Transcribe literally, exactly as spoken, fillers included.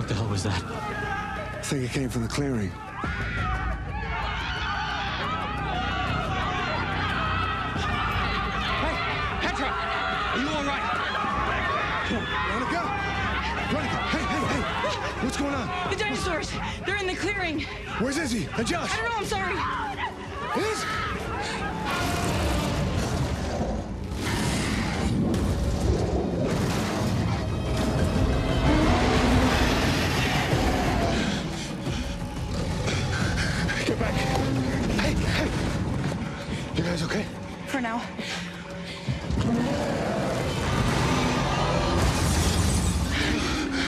What the hell was that? I think it came from the clearing. Hey, Petra! Are you all right? Veronica? Veronica, hey, hey, hey! What's going on? The dinosaurs! They're in the clearing! Where's Izzy and Josh? I don't know, I'm sorry! Liz? Get back. Hey, hey! You guys okay? For now.